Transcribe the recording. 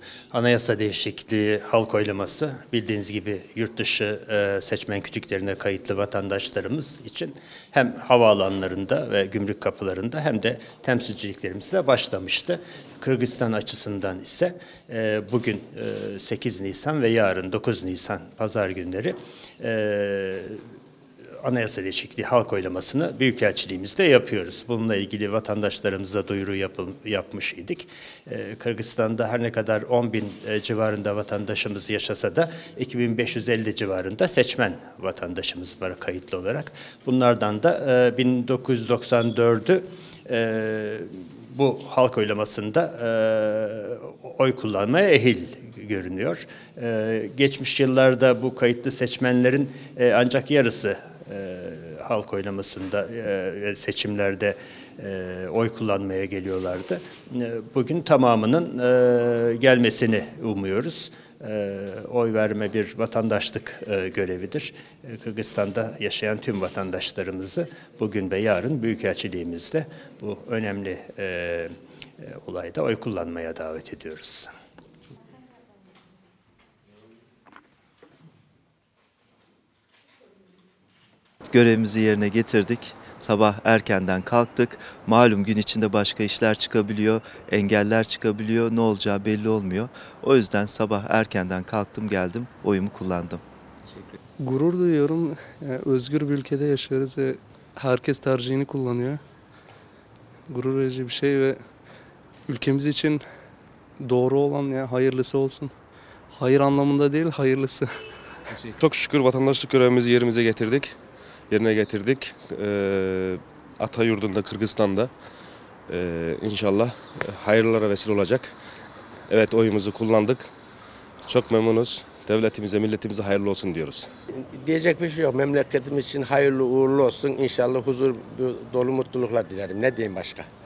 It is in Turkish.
Anayasa değişikliği halk oylaması bildiğiniz gibi yurt dışı seçmen kütüklerine kayıtlı vatandaşlarımız için hem havaalanlarında ve gümrük kapılarında hem de temsilciliklerimizde başlamıştı. Kırgızistan açısından ise bugün 8 Nisan ve yarın 9 Nisan pazar günleri anayasa değişikliği halk oylamasını Büyükelçiliğimizde yapıyoruz. Bununla ilgili vatandaşlarımıza duyuru yapmış idik. Kırgızistan'da her ne kadar 10.000 civarında vatandaşımız yaşasa da 2.550 civarında seçmen vatandaşımız var kayıtlı olarak. Bunlardan da 1994'ü bu halk oylamasında oy kullanmaya ehil görünüyor. Geçmiş yıllarda bu kayıtlı seçmenlerin ancak yarısı halk oylamasında seçimlerde oy kullanmaya geliyorlardı. Bugün tamamının gelmesini umuyoruz. Oy verme bir vatandaşlık görevidir. Kırgızistan'da yaşayan tüm vatandaşlarımızı bugün ve yarın Büyükelçiliğimizde bu önemli olayda oy kullanmaya davet ediyoruz. Görevimizi yerine getirdik. Sabah erkenden kalktık. Malum gün içinde başka işler çıkabiliyor, engeller çıkabiliyor, ne olacağı belli olmuyor. O yüzden sabah erkenden kalktım, geldim, oyumu kullandım. Gurur duyuyorum. Özgür bir ülkede yaşıyoruz ve herkes tercihini kullanıyor. Gurur verici bir şey ve ülkemiz için doğru olan ya hayırlısı olsun. Hayır anlamında değil, hayırlısı. Çok şükür vatandaşlık görevimizi yerine getirdik. Ata yurdunda, Kırgızistan'da inşallah hayırlara vesile olacak. Evet, oyumuzu kullandık. Çok memnunuz. Devletimize, milletimize hayırlı olsun diyoruz. Diyecek bir şey yok. Memleketimiz için hayırlı uğurlu olsun. İnşallah huzur dolu mutluluklar dilerim. Ne diyeyim başka?